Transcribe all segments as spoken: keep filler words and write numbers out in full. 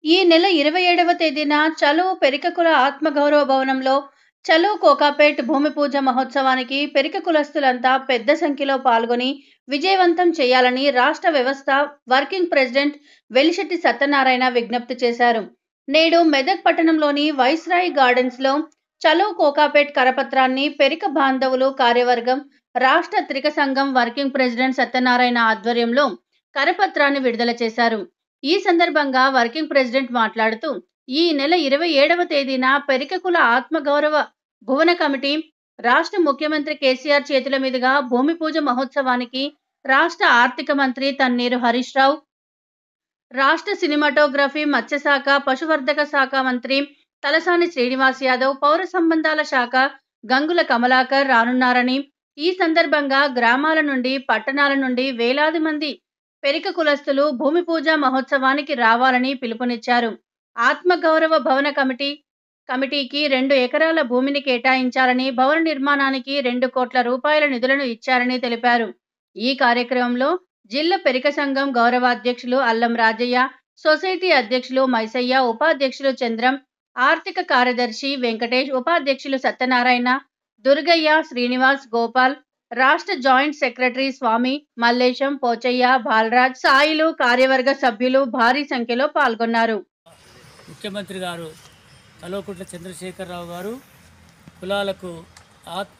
ఈ నెల ఇరవై ఏడవ తేదీన చలో పెరికకుల ఆత్మగౌరవ భవనంలో చలో కోకాపేట్ భూమి పూజ మహోత్సవానికి పెరిక కులస్తులంతా పెద్ద సంఖ్యలో పాల్గొని విజయవంతం చేయాలని రాష్ట్ర వ్యవస్థ వర్కింగ్ ప్రెసిడెంట్ వెలిశెట్టి సత్యనారాయణ విజ్ఞప్తి చేశారు. నేడు మెదక్ పట్టణంలోని వైస్రాయ్ గార్డెన్స్ లో చలో కోకాపేట్ కరపత్రాన్ని పెరిక బాంధవులు కార్యవర్గం రాష్ట్ర త్రిక సంఘం వర్కింగ్ ప్రెసిడెంట్ సత్యనారాయణ ఆధ్వర్యంలో కరపత్రాన్ని విడుదల చేశారు. ఈ సందర్భంగా వర్కింగ్ ప్రెసిడెంట్ మాట్లాడుతూ ఈ నెల ఇరవై ఏడవ తేదీన పెరికకుల ఆత్మగౌరవ భువన కమిటీ రాష్ట్ర ముఖ్యమంత్రి కేసీఆర్ చేతుల మీదుగా భూమి పూజ మహోత్సవానికి రాష్ట్ర ఆర్థిక మంత్రి తన్నీరు హరీష్ రావు, రాష్ట్ర సినిమాటోగ్రఫీ మత్స్యశాఖ పశువర్ధక శాఖ మంత్రి తలసాని శ్రీనివాస్ యాదవ్, పౌర సంబంధాల శాఖ గంగుల కమలాకర్ రానున్నారని, ఈ సందర్భంగా గ్రామాల నుండి పట్టణాల నుండి వేలాది మంది పెరిక కులస్తులు భూమి పూజ మహోత్సవానికి రావాలని పిలుపునిచ్చారు. ఆత్మగౌరవ భవన కమిటీ కమిటీకి రెండు ఎకరాల భూమిని కేటాయించాలని, భవన నిర్మాణానికి రెండు కోట్ల రూపాయల నిధులను ఇచ్చారని తెలిపారు. ఈ కార్యక్రమంలో జిల్లా పెరిక సంఘం గౌరవాధ్యక్షులు అల్లం రాజయ్య, సొసైటీ అధ్యక్షులు మైసయ్య, ఉపాధ్యక్షులు చంద్రం, ఆర్థిక కార్యదర్శి వెంకటేష్, ఉపాధ్యక్షులు సత్యనారాయణ, దుర్గయ్య, శ్రీనివాస్, గోపాల్, రాష్ట్ర జాయింట్ సెక్రటరీ స్వామి, మల్లేశం, పోచయ్య, బాలరాజ్, సాయిలు, కార్యవర్గ సభ్యులు భారీ సంఖ్యలో పాల్గొన్నారు. ముఖ్యమంత్రి గారు కల్వకుంట్ల చంద్రశేఖరరావు గారు కులాలకు ఆత్మ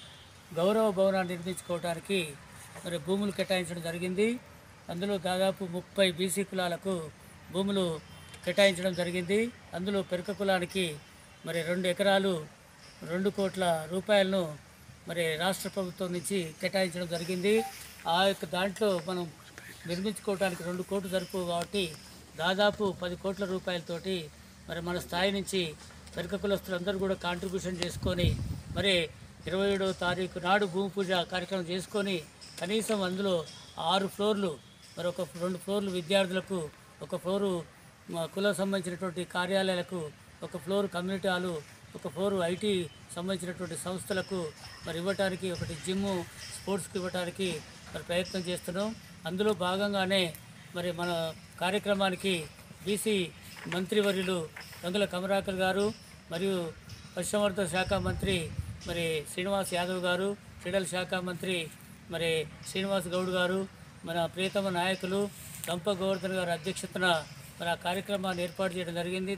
గౌరవ భవనాన్ని నిర్మించుకోవడానికి మరి భూములు కేటాయించడం జరిగింది. అందులో దాదాపు ముప్పై బీసీ కులాలకు భూములు కేటాయించడం జరిగింది. అందులో పెరుక కులానికి మరి రెండు ఎకరాలు రెండు కోట్ల రూపాయలను మరి రాష్ట్ర ప్రభుత్వం నుంచి కేటాయించడం జరిగింది. ఆ యొక్క దాంట్లో మనం నిర్మించుకోవడానికి రెండు కోట్లు సరిపోవు కాబట్టి దాదాపు పది కోట్ల రూపాయలతోటి మరి మన స్థాయి నుంచి పెరుక కులస్తులందరూ కూడా కాంట్రిబ్యూషన్ చేసుకొని మరి ఇరవై ఏడవ తారీఖు నాడు భూమి పూజ కార్యక్రమం చేసుకొని కనీసం అందులో ఆరు ఫ్లోర్లు మరి ఒక రెండు ఫ్లోర్లు విద్యార్థులకు, ఒక ఫ్లోరు కుల సంబంధించినటువంటి కార్యాలయాలకు, ఒక ఫ్లోర్ కమ్యూనిటీ హాలు, ఒక ఫ్లోర్ ఐటీ సంబంధించినటువంటి సంస్థలకు మరి ఇవ్వటానికి, ఒకటి జిమ్ము స్పోర్ట్స్కి ఇవ్వటానికి మరి ప్రయత్నం చేస్తున్నాం. అందులో భాగంగానే మరి మన కార్యక్రమానికి బీసీ మంత్రివర్యులు గంగుల కమలాకర్ గారు మరియు పశుసంవర్ధక శాఖ మంత్రి మరి శ్రీనివాస్ యాదవ్ గారు, క్రీడల శాఖ మంత్రి మరి శ్రీనివాస్ గౌడ్ గారు, మన ప్రియతమ నాయకులు గంప గోవర్ధన్ గారి అధ్యక్షతన మరి ఆ కార్యక్రమాన్ని ఏర్పాటు చేయడం జరిగింది.